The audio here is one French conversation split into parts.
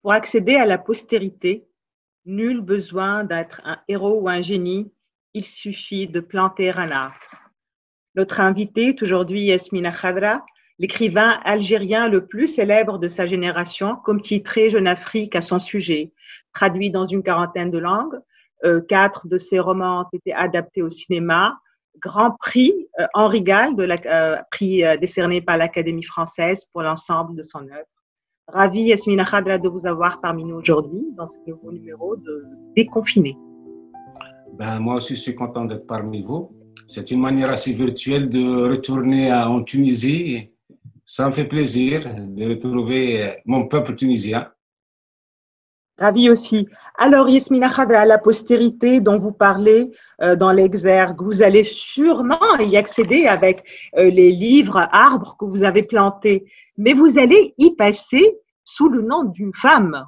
Pour accéder à la postérité, nul besoin d'être un héros ou un génie, il suffit de planter un arbre. Notre invité est aujourd'hui Yasmina Khadra, l'écrivain algérien le plus célèbre de sa génération, comme titré Jeune Afrique à son sujet. Traduit dans une quarantaine de langues, 4 de ses romans ont été adaptés au cinéma. Grand prix Henri Gall, prix décerné par l'Académie française pour l'ensemble de son œuvre. Ravi Yasmina Khadra de vous avoir parmi nous aujourd'hui dans ce nouveau numéro de Déconfiné. Moi aussi, je suis content d'être parmi vous. C'est une manière assez virtuelle de retourner en Tunisie. Ça me fait plaisir de retrouver mon peuple tunisien. Ravi aussi. Alors, Yasmina Khadra, la postérité dont vous parlez dans l'exergue, vous allez sûrement y accéder avec les livres, arbres que vous avez plantés, mais vous allez y passer sous le nom d'une femme.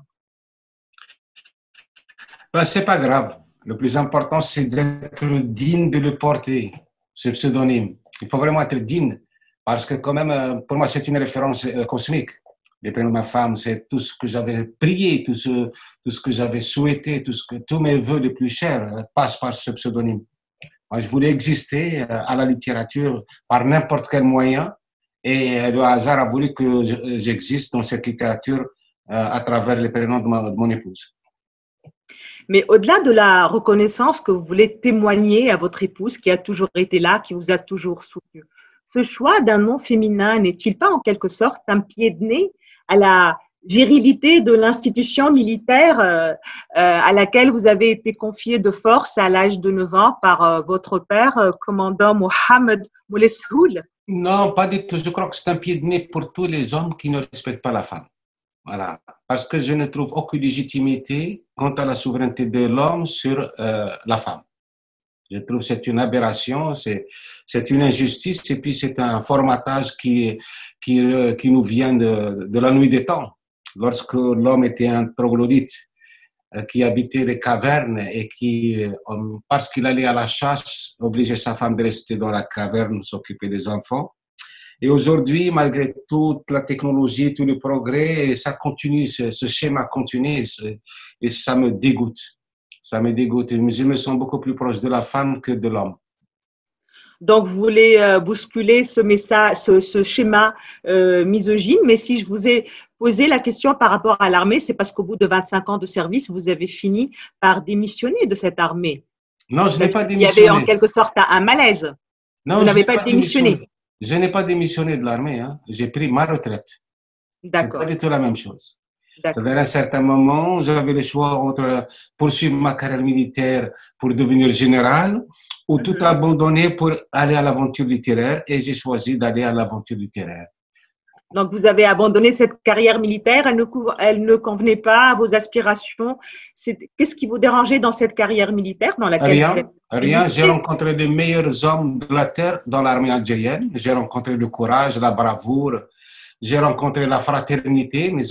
C'est pas grave. Le plus important, c'est d'être digne de le porter, ce pseudonyme. Il faut vraiment être digne, parce que quand même, pour moi, c'est une référence cosmique. Les prénoms de ma femme, c'est tout ce que j'avais prié, tout ce que j'avais souhaité, tous mes vœux les plus chers passent par ce pseudonyme. Moi, je voulais exister à la littérature par n'importe quel moyen, et le hasard a voulu que j'existe dans cette littérature à travers les prénoms de mon épouse. Mais au-delà de la reconnaissance que vous voulez témoigner à votre épouse qui a toujours été là, qui vous a toujours soutenu, ce choix d'un nom féminin n'est-il pas en quelque sorte un pied de nez à la virilité de l'institution militaire à laquelle vous avez été confié de force à l'âge de 9 ans par votre père, commandant Mohamed Moulessoul? Non, pas du tout. Je crois que c'est un pied de nez pour tous les hommes qui ne respectent pas la femme. Voilà. Parce que je ne trouve aucune légitimité quant à la souveraineté de l'homme sur la femme. Je trouve que c'est une aberration, c'est une injustice et puis c'est un formatage qui nous vient de la nuit des temps. Lorsque l'homme était un troglodyte qui habitait les cavernes et qui, parce qu'il allait à la chasse, obligeait sa femme de rester dans la caverne, s'occuper des enfants. Et aujourd'hui, malgré toute la technologie, tout le progrès, ça continue, ce schéma continue et ça me dégoûte. Ça me dégoûte. Je me sens beaucoup plus proche de la femme que de l'homme. Donc, vous voulez bousculer ce message, ce schéma misogyne. Mais si je vous ai posé la question par rapport à l'armée, c'est parce qu'au bout de 25 ans de service, vous avez fini par démissionner de cette armée. Non, je n'ai pas démissionné. Il y avait en quelque sorte un malaise. Non, vous n'avez pas démissionné. Je n'ai pas démissionné de l'armée. Hein. J'ai pris ma retraite. C'est pas du tout la même chose. À un certain moment, j'avais le choix entre poursuivre ma carrière militaire pour devenir général ou tout abandonner pour aller à l'aventure littéraire et j'ai choisi d'aller à l'aventure littéraire. Donc, vous avez abandonné cette carrière militaire, elle ne convenait pas à vos aspirations. Qu'est-ce qui vous dérangeait dans cette carrière militaire dans laquelle Rien. J'ai rencontré les meilleurs hommes de la terre dans l'armée algérienne. J'ai rencontré le courage, la bravoure. J'ai rencontré la fraternité. Mes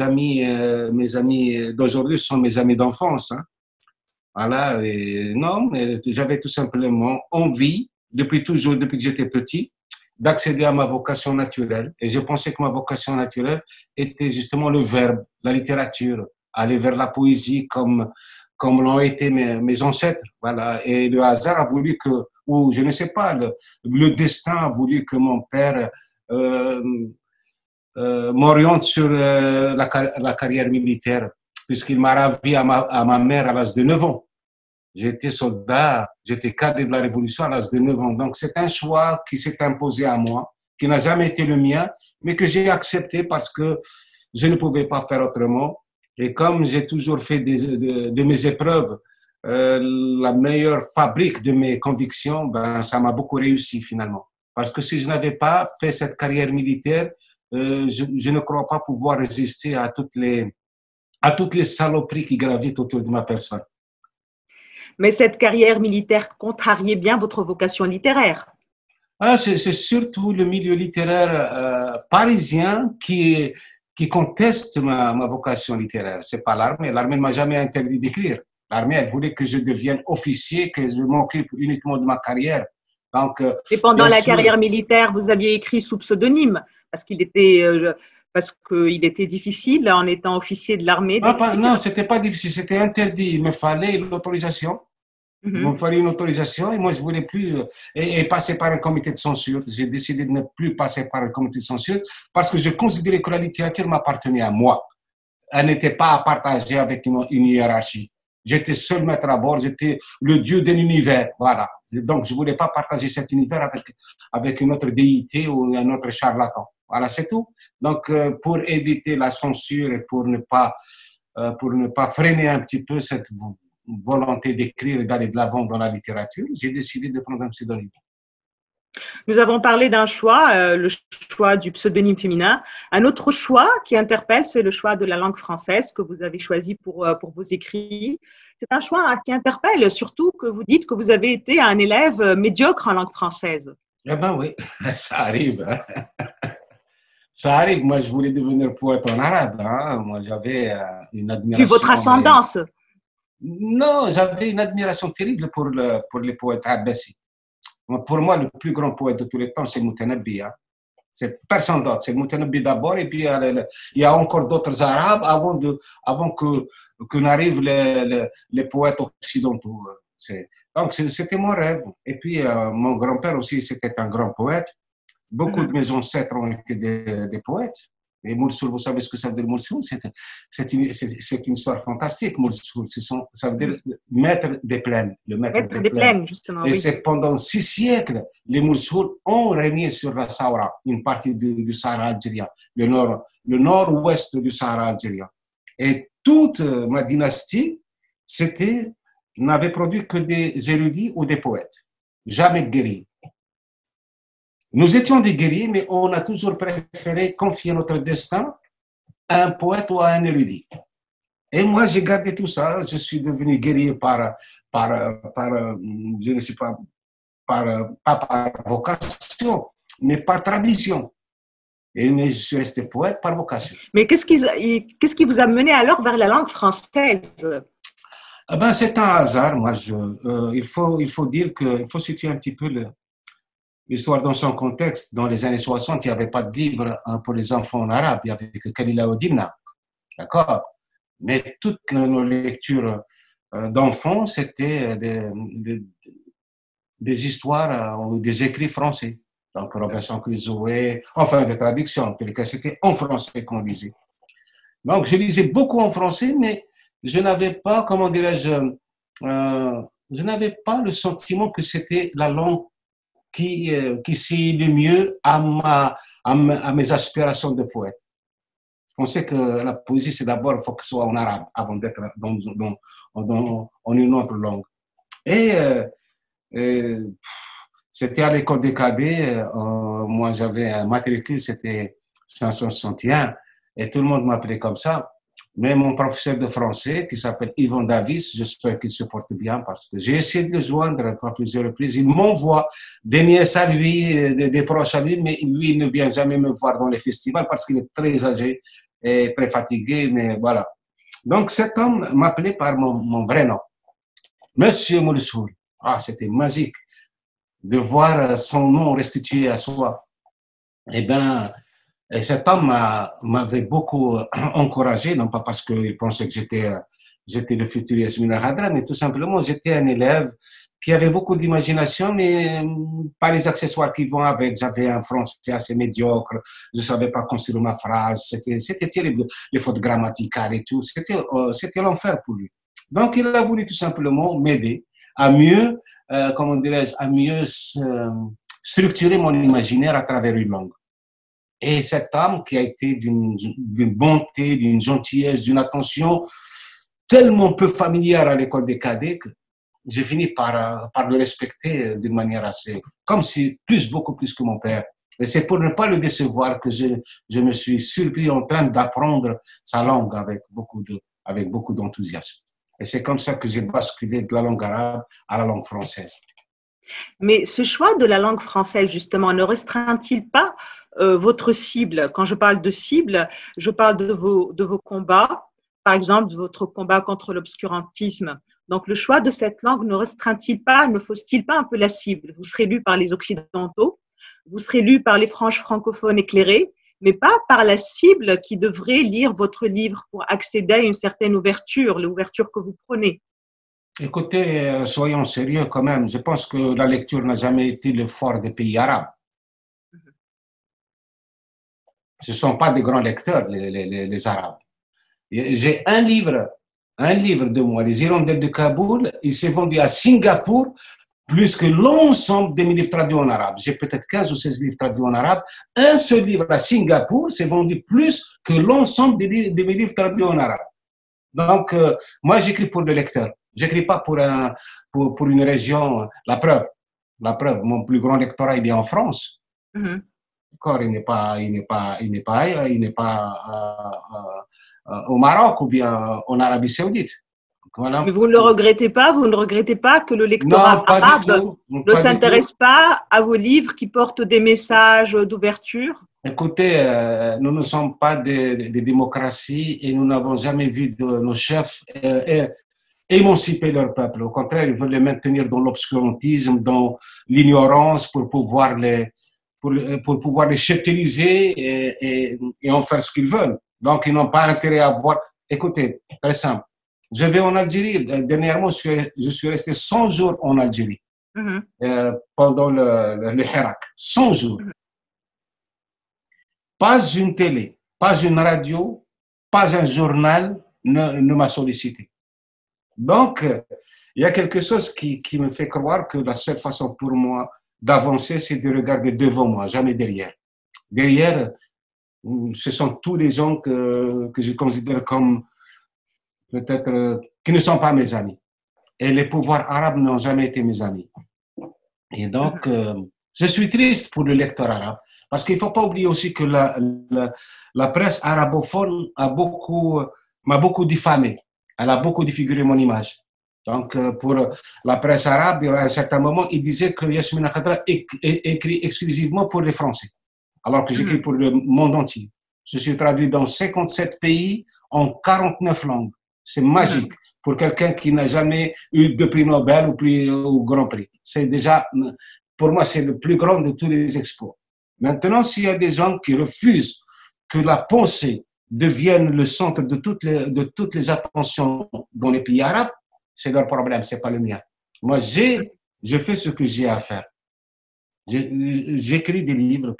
amis d'aujourd'hui sont mes amis d'enfance. Hein. Voilà. Et non, mais j'avais tout simplement envie, depuis toujours, depuis que j'étais petit, d'accéder à ma vocation naturelle. Et je pensais que ma vocation naturelle était justement le verbe, la littérature, aller vers la poésie comme l'ont été mes ancêtres. Voilà. Et le hasard a voulu que, ou je ne sais pas, le destin a voulu que mon père m'oriente sur la carrière militaire, puisqu'il m'a ravi à ma mère à l'âge de 9 ans. J'étais soldat, j'étais cadre de la Révolution à l'âge de 9 ans. Donc, c'est un choix qui s'est imposé à moi, qui n'a jamais été le mien, mais que j'ai accepté parce que je ne pouvais pas faire autrement. Et comme j'ai toujours fait de mes épreuves la meilleure fabrique de mes convictions, ça m'a beaucoup réussi finalement. Parce que si je n'avais pas fait cette carrière militaire, je ne crois pas pouvoir résister à toutes les saloperies qui gravitent autour de ma personne. Mais cette carrière militaire contrariait bien votre vocation littéraire. C'est surtout le milieu littéraire parisien qui conteste ma vocation littéraire. C'est pas l'armée. L'armée ne m'a jamais interdit d'écrire. L'armée, elle voulait que je devienne officier, que je m'occupe uniquement de ma carrière. Donc, et pendant la carrière militaire, vous aviez écrit sous pseudonyme, parce qu'il était parce qu'il était difficile en étant officier de l'armée Non, non, d'écrire? c'était pas difficile, c'était interdit. Il me fallait l'autorisation. Il me fallait une autorisation et moi, je voulais plus et passer par un comité de censure. J'ai décidé de ne plus passer par un comité de censure parce que je considérais que la littérature m'appartenait à moi. Elle n'était pas à partager avec une hiérarchie. J'étais seul maître à bord, j'étais le dieu de l'univers. Voilà. Donc, je voulais pas partager cet univers avec une autre déité ou un autre charlatan. Voilà, c'est tout. Donc, pour éviter la censure et pour ne pas freiner un petit peu cette volonté d'écrire et d'aller de l'avant dans la littérature, j'ai décidé de prendre un pseudonyme. Nous avons parlé d'un choix, le choix du pseudonyme féminin. Un autre choix qui interpelle, c'est le choix de la langue française que vous avez choisi pour vos écrits. C'est un choix qui interpelle, surtout que vous dites que vous avez été un élève médiocre en langue française. Eh ben oui, ça arrive. Ça arrive. Moi, je voulais devenir poète en arabe. Hein. Moi, j'avais une Puis votre admiration. ascendance. Non, j'avais une admiration terrible pour les poètes abbassis. Pour moi, le plus grand poète de tous les temps, c'est Moutanabbi. Hein. C'est personne d'autre. C'est Moutanabbi d'abord, et puis il y a encore d'autres arabes avant que n'arrivent les poètes occidentaux. Donc, c'était mon rêve. Et puis, mon grand-père aussi, c'était un grand poète. Beaucoup de mes ancêtres ont été des poètes. Et Moursoul, vous savez ce que ça veut dire Moursoul? C'est une histoire fantastique, Moursoul. Ça veut dire maître des plaines, le maître des plaines. Justement. Et oui. c'est pendant 6 siècles, les Moursoul ont régné sur la Sahara, une partie du Sahara algérien, le nord-ouest du Sahara algérien. Et toute ma dynastie n'avait produit que des érudits ou des poètes, jamais de guerriers. Nous étions des guerriers, mais on a toujours préféré confier notre destin à un poète ou à un érudit. Et moi, j'ai gardé tout ça. Je suis devenu guerrier je ne sais pas, pas par vocation, mais par tradition. Mais je suis resté poète par vocation. Mais qu'est-ce qui vous a mené alors vers la langue française? Eh ben, c'est un hasard. Moi, il faut dire il faut situer un petit peu l'histoire dans son contexte. Dans les années 60, il n'y avait pas de livre pour les enfants en arabe. Il n'y avait que Kalila Odimna. D'accord? Mais toutes nos lectures d'enfants, c'était des histoires ou des écrits français. Donc, Robinson Crusoe, enfin, des traductions. En tous les cas, c'était en français qu'on lisait. Donc, je lisais beaucoup en français, mais je n'avais pas, comment dirais-je, je n'avais pas le sentiment que c'était la langue qui s'y le mieux à mes aspirations de poète. Je pensais que la poésie, c'est d'abord, il faut que ce soit en arabe avant d'être en une autre langue. Et c'était à l'école des cadets, moi j'avais un matricule, c'était 561, et tout le monde m'appelait comme ça. Mais mon professeur de français, qui s'appelle Yvon Davis, j'espère qu'il se porte bien parce que j'ai essayé de le joindre à plusieurs reprises. Il m'envoie des nièces à lui, des proches à lui, mais lui, il ne vient jamais me voir dans les festivals parce qu'il est très âgé et très fatigué, mais voilà. Donc cet homme m'appelait par mon vrai nom, Monsieur Moulsoul. Ah, c'était magique de voir son nom restitué à soi. Eh bien, et cet homme m'avait beaucoup encouragé, non pas parce qu'il pensait que j'étais le futur Yasmina Khadra, mais tout simplement, j'étais un élève qui avait beaucoup d'imagination, mais pas les accessoires qui vont avec. J'avais un français assez médiocre, je ne savais pas construire ma phrase, c'était terrible, les fautes grammaticales et tout, c'était l'enfer pour lui. Donc, il a voulu tout simplement m'aider à mieux, comment dirais-je, à mieux structurer mon imaginaire à travers une langue. Et cet homme qui a été d'une bonté, d'une gentillesse, d'une attention tellement peu familière à l'école des cadets que j'ai fini par le respecter d'une manière assez, comme si beaucoup plus que mon père. Et c'est pour ne pas le décevoir que je me suis surpris en train d'apprendre sa langue avec beaucoup d'enthousiasme. Et c'est comme ça que j'ai basculé de la langue arabe à la langue française. Mais ce choix de la langue française, justement, ne restreint-il pas votre cible? Quand je parle de cible, je parle de vos combats, par exemple, de votre combat contre l'obscurantisme. Donc, le choix de cette langue ne restreint-il pas, ne fausse-t-il pas un peu la cible? Vous serez lu par les Occidentaux, vous serez lu par les franges francophones éclairées, mais pas par la cible qui devrait lire votre livre pour accéder à une certaine ouverture, l'ouverture que vous prenez. Écoutez, soyons sérieux quand même. Je pense que la lecture n'a jamais été le fort des pays arabes. Ce ne sont pas des grands lecteurs, les Arabes. J'ai un livre de moi, Les Hirondelles de Kaboul, il s'est vendu à Singapour plus que l'ensemble de mes livres traduits en arabe. J'ai peut-être 15 ou 16 livres traduits en arabe. Un seul livre à Singapour s'est vendu plus que l'ensemble de mes livres traduits en arabe. Donc, moi, j'écris pour le lecteur. J'écris pas pour une région. La preuve, mon plus grand lectorat, il est en France. D'accord, il n'est pas au Maroc ou bien en Arabie Saoudite. Voilà. Mais vous ne le regrettez pas, vous ne regrettez pas que le lectorat arabe ne s'intéresse pas à vos livres qui portent des messages d'ouverture? Écoutez, nous ne sommes pas des démocraties et nous n'avons jamais vu de nos chefs émanciper leur peuple. Au contraire, ils veulent les maintenir dans l'obscurantisme, dans l'ignorance pour pouvoir les cheptéliser et en faire ce qu'ils veulent. Donc, ils n'ont pas intérêt à voir. Écoutez, très simple. Je vais en Algérie. Dernièrement, je suis resté 100 jours en Algérie pendant le Hirak. 100 jours. Pas une télé, pas une radio, pas un journal ne m'a sollicité. Donc, il y a quelque chose qui me fait croire que la seule façon pour moi d'avancer, c'est de regarder devant moi, jamais derrière. Derrière, ce sont tous les gens que je considère comme peut-être qui ne sont pas mes amis. Et les pouvoirs arabes n'ont jamais été mes amis. Et donc, je suis triste pour le lecteur arabe. Parce qu'il ne faut pas oublier aussi que la presse arabophone m'a beaucoup diffamé. Elle a beaucoup défiguré mon image. Donc, pour la presse arabe, à un certain moment, il disait que Yasmina Khadra écrit exclusivement pour les Français, alors que j'écris pour le monde entier. Je suis traduit dans 57 pays en 49 langues. C'est magique pour quelqu'un qui n'a jamais eu de prix Nobel ou Grand Prix. C'est déjà, pour moi, c'est le plus grand de tous les exploits. Maintenant, s'il y a des gens qui refusent que la pensée devienne le centre de toutes les attentions dans les pays arabes, c'est leur problème, c'est pas le mien. Moi, je fais ce que j'ai à faire. J'écris des livres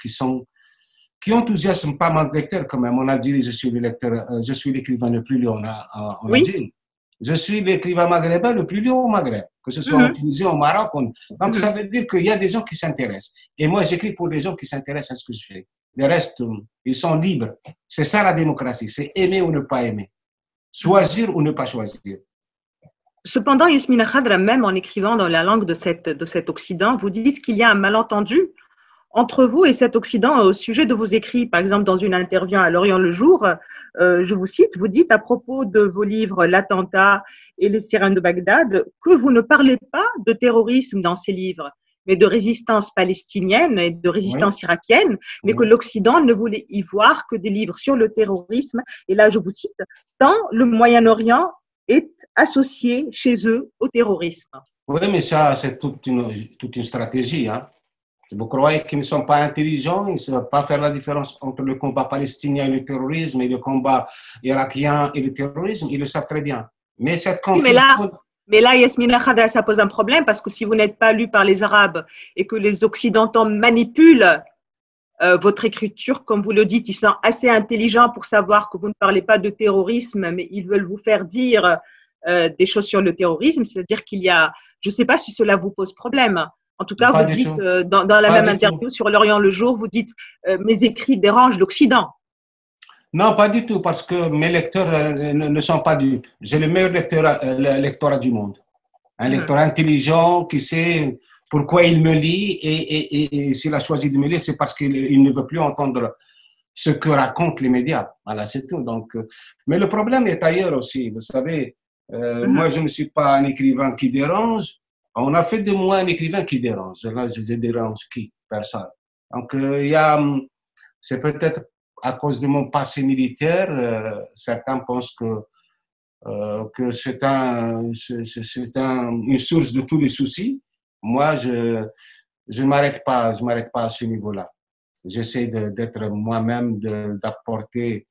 qui enthousiasment pas mal de lecteurs quand même. En Algérie, je suis l'écrivain le plus lu en Algérie. Je suis l'écrivain maghrébin le plus lu au Maghreb, que ce soit en Tunisie, au Maroc. Donc, ça veut dire qu'il y a des gens qui s'intéressent. Et moi, j'écris pour les gens qui s'intéressent à ce que je fais. Le reste, ils sont libres. C'est ça la démocratie, c'est aimer ou ne pas aimer. Choisir ou ne pas choisir. Cependant, Yasmina Khadra, même en écrivant dans la langue de cet Occident, vous dites qu'il y a un malentendu entre vous et cet Occident au sujet de vos écrits. Par exemple, dans une interview à L'Orient le Jour, je vous cite, vous dites à propos de vos livres L'attentat et les sirènes de Bagdad que vous ne parlez pas de terrorisme dans ces livres, mais de résistance palestinienne et de résistance irakienne, mais que l'Occident ne voulait y voir que des livres sur le terrorisme. Et là, je vous cite, tant le Moyen-Orient est associé chez eux au terrorisme. Oui, mais ça, c'est toute une stratégie. Hein. Vous croyez qu'ils ne sont pas intelligents, ils ne savent pas faire la différence entre le combat palestinien et le terrorisme et le combat irakien et le terrorisme, ils le savent très bien. Mais cette confusion… Mais là, Yasmina Khadra, ça pose un problème parce que si vous n'êtes pas lu par les Arabes et que les Occidentaux manipulent votre écriture, comme vous le dites, ils sont assez intelligents pour savoir que vous ne parlez pas de terrorisme, mais ils veulent vous faire dire des choses sur le terrorisme, c'est-à-dire qu'il y a, je ne sais pas si cela vous pose problème. En tout cas, vous dites dans la même interview sur L'Orient le Jour, vous dites mes écrits dérangent l'Occident. Non, pas du tout, parce que mes lecteurs ne sont pas dupes. J'ai le meilleur lectorat du monde. Un lecteur intelligent qui sait pourquoi il me lit et s'il a choisi de me lire, c'est parce qu'il ne veut plus entendre ce que racontent les médias. Voilà, c'est tout. Donc, mais le problème est ailleurs aussi. Vous savez, moi, je ne suis pas un écrivain qui dérange. On a fait de moi un écrivain qui dérange. Là, je dérange qui? Personne. Donc, c'est peut-être à cause de mon passé militaire, certains pensent que c'est une source de tous les soucis. Moi, je m'arrête pas à ce niveau-là. J'essaie d'être moi-même, d'apporter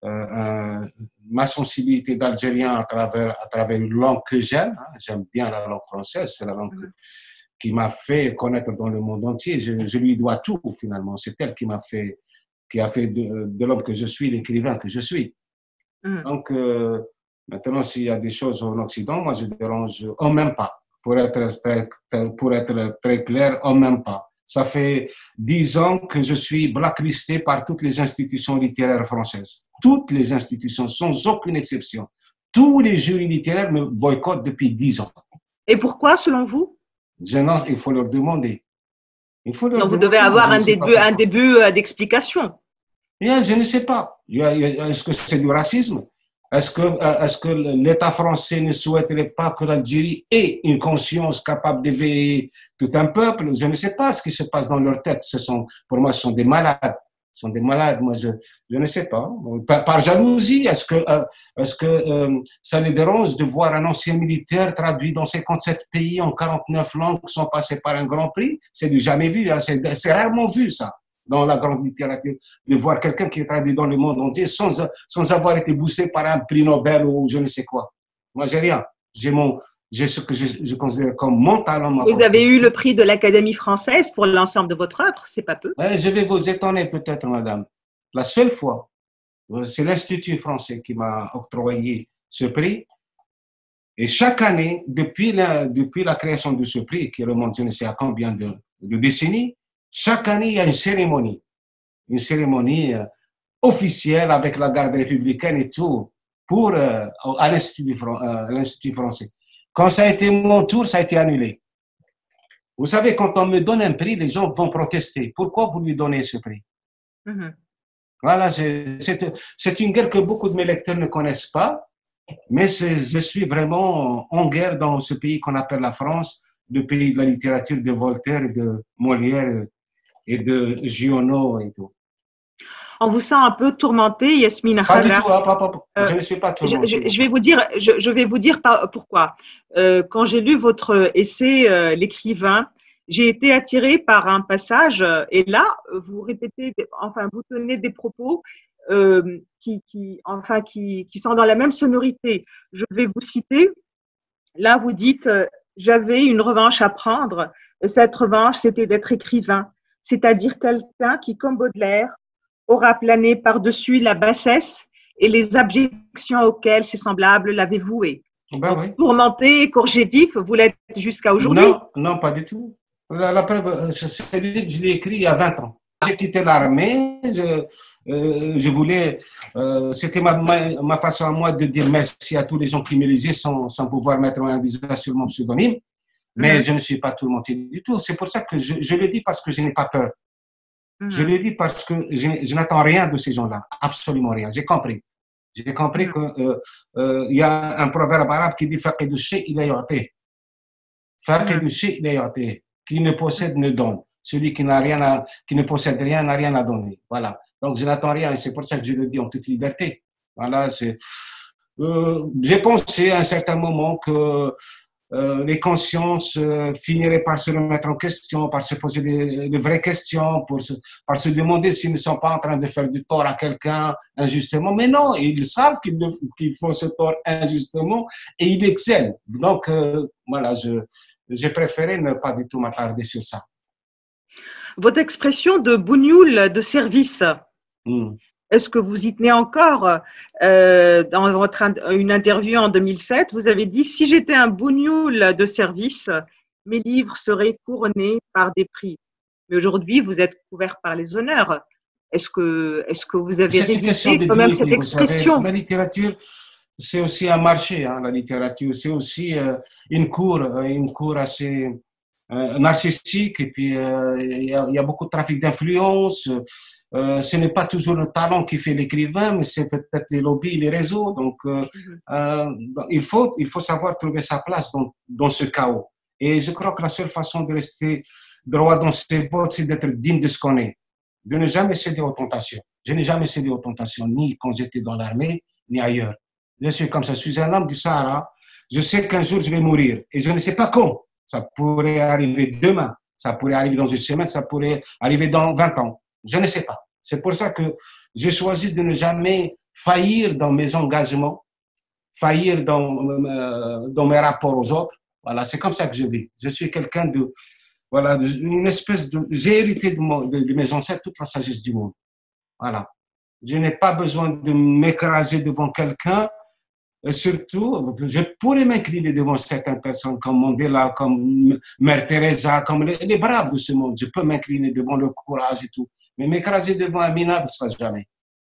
ma sensibilité d'Algérien à travers une langue que j'aime. Hein. J'aime bien la langue française, c'est la langue qui m'a fait connaître dans le monde entier. Je lui dois tout, finalement. C'est elle qui a fait de l'homme que je suis, l'écrivain que je suis. Donc, maintenant, s'il y a des choses en Occident, moi, je dérange en même pas. Pour être très clair, en même pas. Ça fait 10 ans que je suis blacklisté par toutes les institutions littéraires françaises. Toutes les institutions, sans aucune exception. Tous les jurys littéraires me boycottent depuis 10 ans. Et pourquoi, selon vous? Il faut leur demander. Donc, vous devez avoir un début d'explication. Je ne sais pas. Est-ce que c'est du racisme? Est-ce que l'État français ne souhaiterait pas que l'Algérie ait une conscience capable d'éveiller tout un peuple? Je ne sais pas ce qui se passe dans leur tête. Pour moi, ce sont des malades. Ce sont des malades. Moi, je ne sais pas. Par jalousie, est-ce que ça les dérange de voir un ancien militaire traduit dans 57 pays en 49 langues sans passer par un grand prix? C'est du jamais vu. Hein. C'est rarement vu, ça, dans la grande littérature, de voir quelqu'un qui est traduit dans le monde entier sans avoir été boosté par un prix Nobel ou je ne sais quoi. Moi, j'ai rien. J'ai ce que je considère comme mon talent. Vous avez eu le prix de l'Académie française pour l'ensemble de votre œuvre, c'est pas peu. Je vais vous étonner peut-être, madame. La seule fois, c'est l'Institut français qui m'a octroyé ce prix. Et chaque année, depuis la création de ce prix, qui remonte je ne sais à combien de décennies, chaque année, il y a une cérémonie officielle avec la garde républicaine et tout, à l'Institut français. Quand ça a été mon tour, ça a été annulé. Vous savez, quand on me donne un prix, les gens vont protester. Pourquoi vous lui donnez ce prix? Voilà, c'est une guerre que beaucoup de mes lecteurs ne connaissent pas, mais je suis vraiment en guerre dans ce pays qu'on appelle la France, le pays de la littérature de Voltaire, de Molière et de Giono et tout. On vous sent un peu tourmenté, Yasmine Khadra. Pas du tout, je ne suis pas tourmenté. Je vais vous dire pourquoi. Quand j'ai lu votre essai, L'écrivain, j'ai été attirée par un passage et là, vous tenez des propos qui sont dans la même sonorité. Je vais vous citer. Là, vous dites « J'avais une revanche à prendre et cette revanche, c'était d'être écrivain, c'est-à-dire quelqu'un qui, comme Baudelaire, aura plané par-dessus la bassesse et les abjections auxquelles ses semblables l'avaient voué. » Oui. Tourmenté, écorché vif, vous l'êtes jusqu'à aujourd'hui? Non, pas du tout. La preuve, ce livre, je l'ai écrit il y a 20 ans. J'ai quitté l'armée, je voulais, c'était ma façon à moi de dire merci à tous les gens qui me lisaient sans pouvoir mettre un visage sur mon pseudonyme. Mais je ne suis pas tourmenté du tout. C'est pour ça que je le dis parce que je n'ai pas peur. Je le dis parce que je n'attends rien de ces gens-là, absolument rien. J'ai compris. J'ai compris qu'il y a un proverbe arabe qui dit « Faqid al-shay' ila yu'tih ». Faqid al-shay' ila yu'tih. Qui ne possède ne donne. Celui qui ne possède rien n'a rien à donner. Voilà. Donc je n'attends rien et c'est pour ça que je le dis en toute liberté. Voilà. J'ai pensé à un certain moment que les consciences finiraient par se remettre en question, par se poser de vraies questions, par se demander s'ils ne sont pas en train de faire du tort à quelqu'un injustement. Mais non, ils savent qu'ils font ce tort injustement et ils excellent. Donc, voilà, j'ai préféré ne pas du tout m'attarder sur ça. Votre expression de bougnoul de service, est-ce que vous y tenez encore? Dans une interview en 2007, vous avez dit « Si j'étais un bougnoul de service, mes livres seraient couronnés par des prix. » Mais aujourd'hui, vous êtes couvert par les honneurs. Est-ce que vous avez révisé quand même cette expression? La littérature, c'est aussi un marché. Hein, la littérature, c'est aussi une cour assez narcissique. Et puis, il y a beaucoup de trafic d'influence. Ce n'est pas toujours le talent qui fait l'écrivain, mais c'est peut-être les lobbies, les réseaux. Donc, il faut savoir trouver sa place dans ce chaos. Et je crois que la seule façon de rester droit dans ses bottes, c'est d'être digne de ce qu'on est. De ne jamais céder aux tentations. Je n'ai jamais cédé aux tentations, ni quand j'étais dans l'armée, ni ailleurs. Je suis comme ça. Je suis un homme du Sahara. Je sais qu'un jour, je vais mourir. Et je ne sais pas quand. Ça pourrait arriver demain. Ça pourrait arriver dans une semaine. Ça pourrait arriver dans 20 ans. Je ne sais pas. C'est pour ça que j'ai choisi de ne jamais faillir dans mes engagements, faillir dans mes rapports aux autres. Voilà, c'est comme ça que je vis. Je suis quelqu'un de, voilà, une espèce de, j'ai hérité de mes ancêtres toute la sagesse du monde. Voilà. Je n'ai pas besoin de m'écraser devant quelqu'un. Et surtout, je pourrais m'incliner devant certaines personnes comme Mandela, comme Mère Teresa, comme les braves de ce monde. Je peux m'incliner devant le courage et tout. Mais m'écraser devant Amina, ne sera jamais.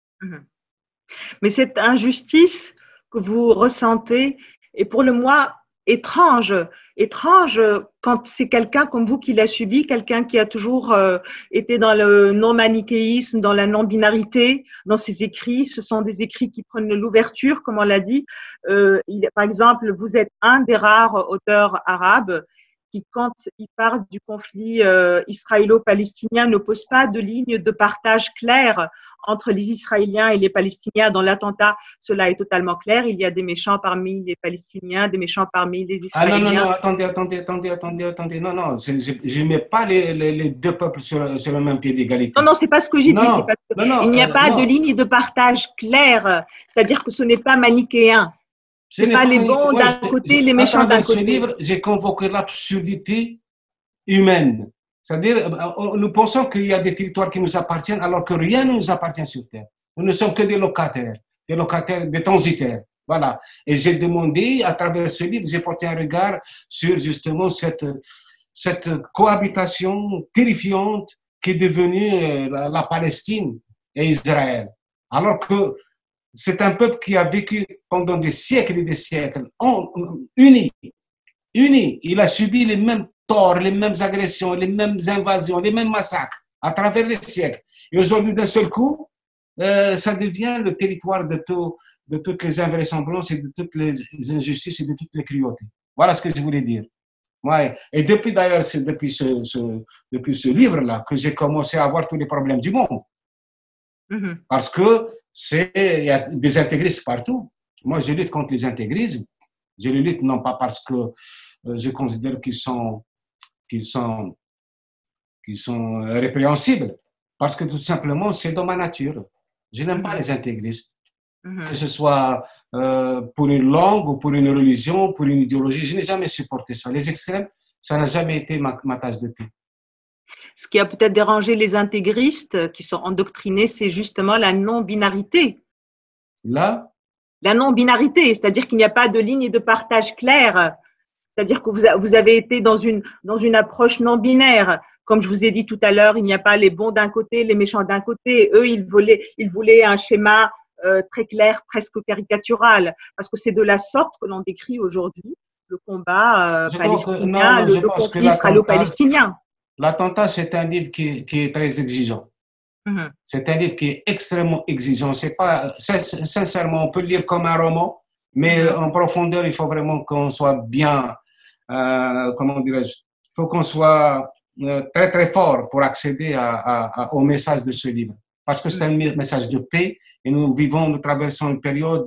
Mais cette injustice que vous ressentez est pour le moins étrange. Étrange quand c'est quelqu'un comme vous qui l'a subi, quelqu'un qui a toujours été dans le non-manichéisme, dans la non-binarité, dans ses écrits. Ce sont des écrits qui prennent l'ouverture, comme on l'a dit. Par exemple, vous êtes un des rares auteurs arabes qui, quand il parle du conflit israélo-palestinien, ne pose pas de ligne de partage claire entre les Israéliens et les Palestiniens. Dans l'attentat, cela est totalement clair. Il y a des méchants parmi les Palestiniens, des méchants parmi les Israéliens. Ah non, attendez. Non, je ne mets pas les deux peuples sur le même pied d'égalité. Non, c'est pas ce que j'ai dit. Il n'y a pas de ligne de partage claire. C'est-à-dire que ce n'est pas manichéen. Ce n'est pas les bons d'un côté, les méchants d'un côté. Dans ce livre, j'ai convoqué l'absurdité humaine. C'est-à-dire, nous pensons qu'il y a des territoires qui nous appartiennent alors que rien ne nous appartient sur Terre. Nous ne sommes que des locataires, des transitaires. Voilà. Et j'ai demandé, à travers ce livre, j'ai porté un regard sur justement cette cohabitation terrifiante qui est devenue la Palestine et Israël. Alors que c'est un peuple qui a vécu pendant des siècles et des siècles, uni. Il a subi les mêmes torts, les mêmes agressions, les mêmes invasions, les mêmes massacres à travers les siècles. Et aujourd'hui, d'un seul coup, ça devient le territoire de toutes les invraisemblances et de toutes les injustices et de toutes les cruautés. Voilà ce que je voulais dire. Ouais. Et depuis d'ailleurs, c'est depuis ce livre-là que j'ai commencé à avoir tous les problèmes du monde. Parce que il y a des intégristes partout. Moi, je lutte contre les intégrismes. Je les lutte non pas parce que je considère qu'ils sont répréhensibles, parce que tout simplement, c'est dans ma nature. Je n'aime pas les intégristes. Que ce soit pour une langue ou pour une religion, pour une idéologie, je n'ai jamais supporté ça. Les extrêmes, ça n'a jamais été ma tasse de thé. Ce qui a peut-être dérangé les intégristes qui sont endoctrinés, c'est justement la non-binarité. La non-binarité, c'est-à-dire qu'il n'y a pas de ligne de partage claire. C'est-à-dire que vous avez été dans une approche non-binaire. Comme je vous ai dit tout à l'heure, il n'y a pas les bons d'un côté, les méchants d'un côté. Eux, ils voulaient un schéma très clair, presque caricatural. Parce que c'est de la sorte que l'on décrit aujourd'hui le combat palestinien, le conflit israélo-palestinien. L'attentat, c'est un livre qui est très exigeant. C'est un livre qui est extrêmement exigeant. C'est pas, sincèrement, on peut le lire comme un roman, mais en profondeur, il faut vraiment qu'on soit bien, comment dirais-je, il faut qu'on soit très très fort pour accéder au message de ce livre. Parce que c'est un message de paix et nous traversons une période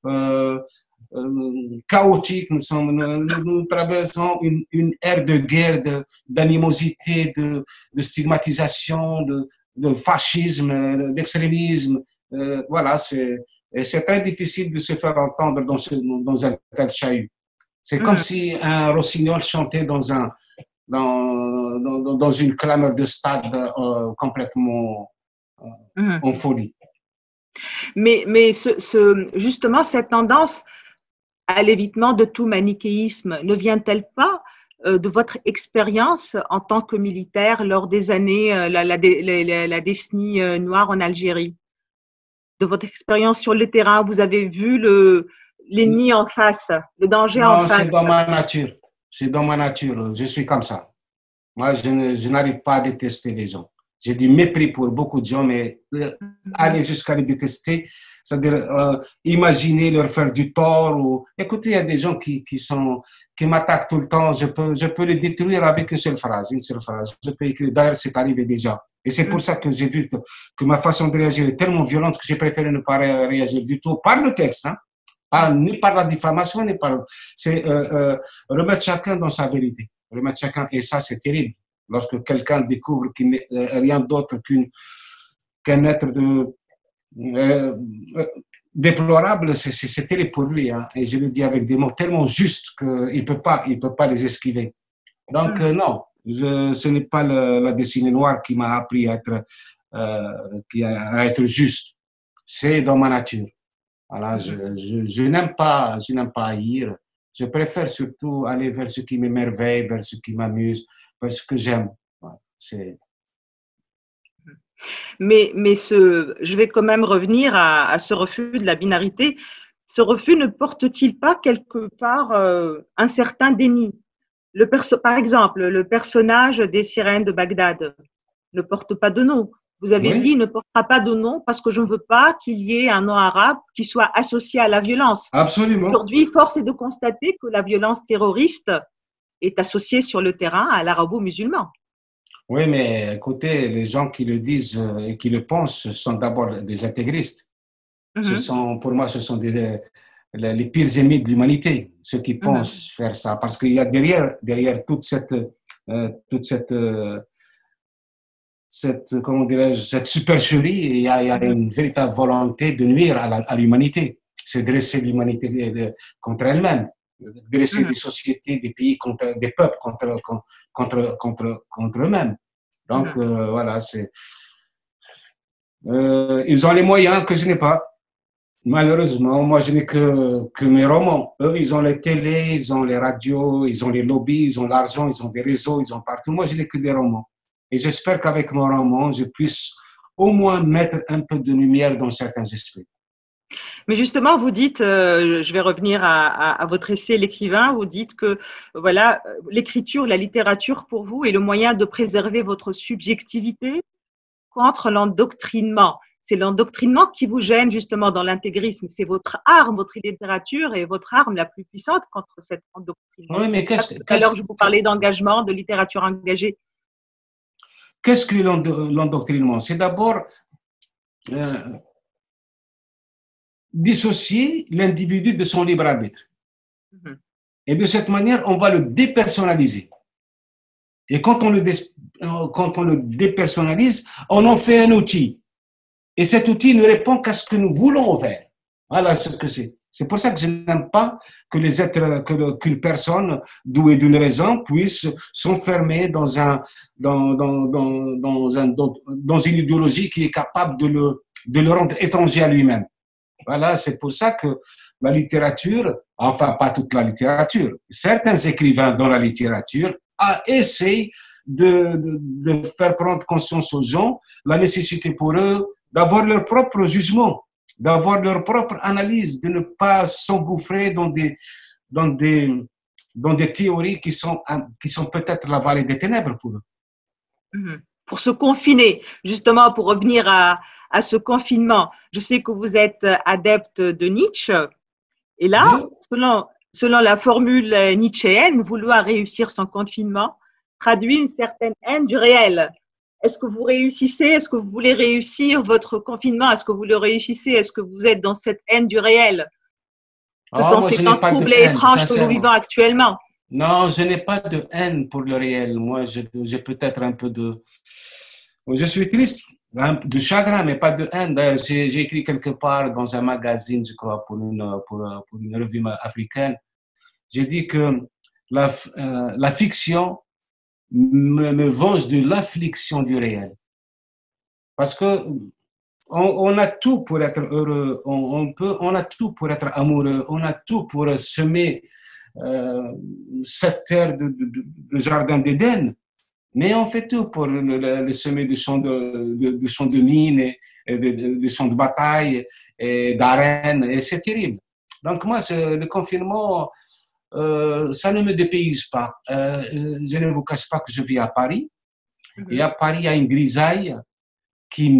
chaotique, nous traversons une ère de guerre, d'animosité, de stigmatisation, de fascisme, d'extrémisme. Voilà, c'est très difficile de se faire entendre dans un tel chahut. C'est comme si un rossignol chantait dans une clameur de stade complètement en folie. Mais justement, cette tendance à l'évitement de tout manichéisme ne vient-elle pas de votre expérience en tant que militaire lors des années, la décennie noire en Algérie? De votre expérience sur le terrain, vous avez vu l'ennemi en face, le danger en face? C'est dans ma nature. C'est dans ma nature. Je suis comme ça. Moi, je n'arrive pas à détester les gens. J'ai du mépris pour beaucoup de gens, mais aller jusqu'à les détester, c'est-à-dire imaginer leur faire du tort. Écoutez, il y a des gens qui m'attaquent tout le temps. Je peux les détruire avec une seule phrase. Je peux écrire. D'ailleurs, c'est arrivé déjà. Et c'est pour ça que j'ai vu que ma façon de réagir est tellement violente que j'ai préféré ne pas réagir du tout par le texte, ni par la diffamation, ni par. C'est remettre chacun dans sa vérité. Remettre chacun, et ça, c'est terrible. Lorsque quelqu'un découvre qu'il n'est rien d'autre qu'un être euh, déplorable, c'est terrible pour lui. Hein. Et je le dis avec des mots tellement justes qu'il il peut pas les esquiver. Donc, non, ce n'est pas la destinée noire qui m'a appris à être juste. C'est dans ma nature. Voilà, je n'aime pas, haïr. Je préfère surtout aller vers ce qui m'émerveille, vers ce qui m'amuse, vers ce que j'aime. Voilà, je vais quand même revenir à ce refus de la binarité. Ce refus ne porte-t-il pas quelque part un certain déni? Par exemple, le personnage des sirènes de Bagdad ne porte pas de nom. Vous avez oui, dit, il ne portera pas de nom parce que je ne veux pas qu'il y ait un nom arabe qui soit associé à la violence. absolument. Aujourd'hui, force est de constater que la violence terroriste est associée sur le terrain à l'arabo-musulman. Oui, mais écoutez, les gens qui le disent et qui le pensent, ce sont d'abord des intégristes. Pour moi, ce sont les pires ennemis de l'humanité, ceux qui pensent faire ça. Parce qu'il y a derrière toute comment dirais-je, cette supercherie, il y a une véritable volonté de nuire à l'humanité. C'est dresser l'humanité contre elle-même, dresser des sociétés, des pays, des peuples contre eux-mêmes. Donc, voilà, ils ont les moyens que je n'ai pas. Malheureusement, moi, je n'ai que mes romans. Eux, ils ont les télés, ils ont les radios, ils ont les lobbies, ils ont l'argent, ils ont des réseaux, ils ont partout. Moi, je n'ai que des romans. Et j'espère qu'avec mon roman, je puisse au moins mettre un peu de lumière dans certains esprits. Mais justement, vous dites, je vais revenir à votre essai, l'écrivain, vous dites que voilà, l'écriture, la littérature pour vous est le moyen de préserver votre subjectivité contre l'endoctrinement. C'est l'endoctrinement qui vous gêne justement dans l'intégrisme. C'est votre arme, votre littérature est votre arme la plus puissante contre cet endoctrinement. Oui, mais tout à l'heure, je vous parlais d'engagement, de littérature engagée. Qu'est-ce que l'endoctrinement? C'est d'abord dissocier l'individu de son libre arbitre. Et de cette manière, on va le dépersonnaliser. Et quand on le dépersonnalise, on en fait un outil. Et cet outil ne répond qu'à ce que nous voulons faire. Voilà ce que c'est. C'est pour ça que je n'aime pas que qu'une personne douée d'une raison puisse s'enfermer dans une idéologie qui est capable de le rendre étranger à lui-même. Voilà, c'est pour ça que la littérature, enfin pas toute la littérature, certains écrivains dans la littérature essayent de faire prendre conscience aux gens la nécessité pour eux d'avoir leur propre jugement, d'avoir leur propre analyse, de ne pas s'engouffrer dans des théories qui sont peut-être la vallée des ténèbres pour eux. Pour se confiner, justement, pour revenir à ce confinement. Je sais que vous êtes adepte de Nietzsche. Et là, selon la formule nietzschéenne, vouloir réussir son confinement traduit une certaine haine du réel. Est-ce que vous réussissez? Est-ce que vous voulez réussir votre confinement? Est-ce que vous le réussissez? Est-ce que vous êtes dans cette haine du réel? Dans ces temps troubles et étranges que nous vivons actuellement. Non, je n'ai pas de haine pour le réel. Moi, j'ai peut-être un peu de... Je suis triste, de chagrin, mais pas de haine. D'ailleurs, j'ai écrit quelque part dans un magazine, je crois, pour une revue africaine. J'ai dit que la fiction me venge de l'affliction du réel. Parce que on a tout pour être heureux, on a tout pour être amoureux, on a tout pour semer cette terre de jardin d'Éden, mais on fait tout pour le semer de champs de mines, et de champs de bataille, et d'arènes, et c'est terrible. Donc moi, le confinement, ça ne me dépayse pas. Je ne vous cache pas que je vis à Paris, et à Paris, il y a une grisaille qui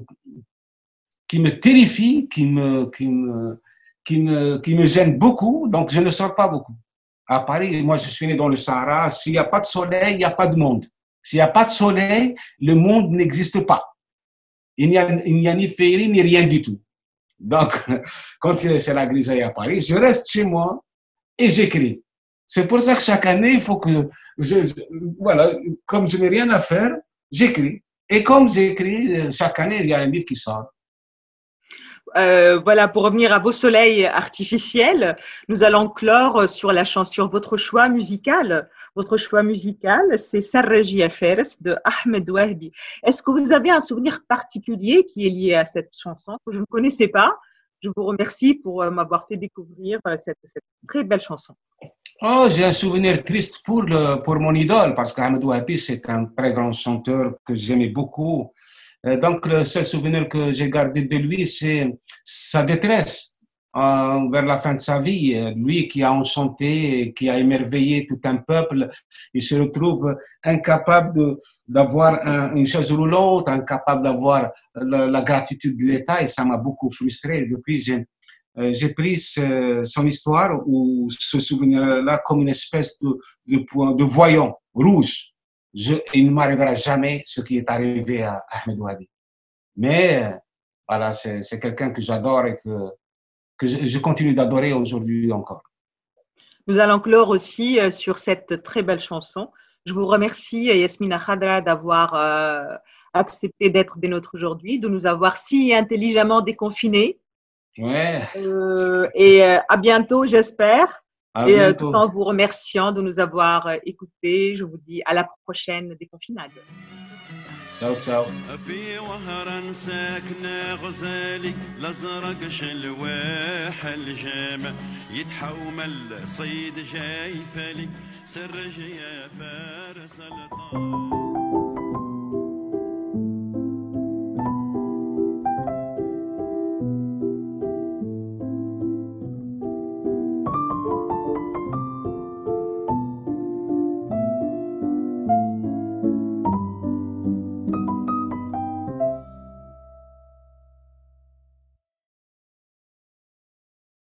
me terrifie, qui me gêne beaucoup, donc je ne sors pas beaucoup. À Paris, moi je suis né dans le Sahara, s'il n'y a pas de soleil, il n'y a pas de monde. S'il n'y a pas de soleil, le monde n'existe pas. Il n'y a ni féerie, ni rien du tout. Donc, quand c'est la grisaille à Paris, je reste chez moi et j'écris. C'est pour ça que chaque année, il faut que voilà, comme je n'ai rien à faire, j'écris. Et comme j'écris, chaque année, il y a un livre qui sort. Voilà, pour revenir à vos soleils artificiels, nous allons clore sur la chanson, votre choix musical. Votre choix musical, c'est Sarraji Fers de Ahmed Wahbi. Est-ce que vous avez un souvenir particulier qui est lié à cette chanson que je ne connaissais pas? Je vous remercie pour m'avoir fait découvrir cette très belle chanson. Oh, j'ai un souvenir triste pour mon idole, parce qu'Ahmed Wahbi, c'est un très grand chanteur que j'aimais beaucoup. Donc, le seul souvenir que j'ai gardé de lui, c'est sa détresse vers la fin de sa vie. Lui qui a enchanté, qui a émerveillé tout un peuple, il se retrouve incapable d'avoir une chaise roulante, incapable d'avoir la gratitude de l'État, et ça m'a beaucoup frustré. Depuis, j'ai pris son histoire ou ce souvenir-là comme une espèce de voyant rouge. Il ne m'arrivera jamais ce qui est arrivé à Ahmed Wahbi. Mais voilà, c'est quelqu'un que j'adore et que je continue d'adorer aujourd'hui encore. Nous allons clore aussi sur cette très belle chanson. Je vous remercie, Yasmina Khadra, d'avoir accepté d'être des nôtres aujourd'hui, de nous avoir si intelligemment déconfinés. Ouais. Et à bientôt, j'espère. À Et bientôt. tout en vous remerciant de nous avoir écoutés, je vous dis à la prochaine déconfinade. Ciao, ciao. في وهران ساكنة غزالي الازرق شلواح الجامع يتحومل صيد جاي فالي سرج يا فارس الطار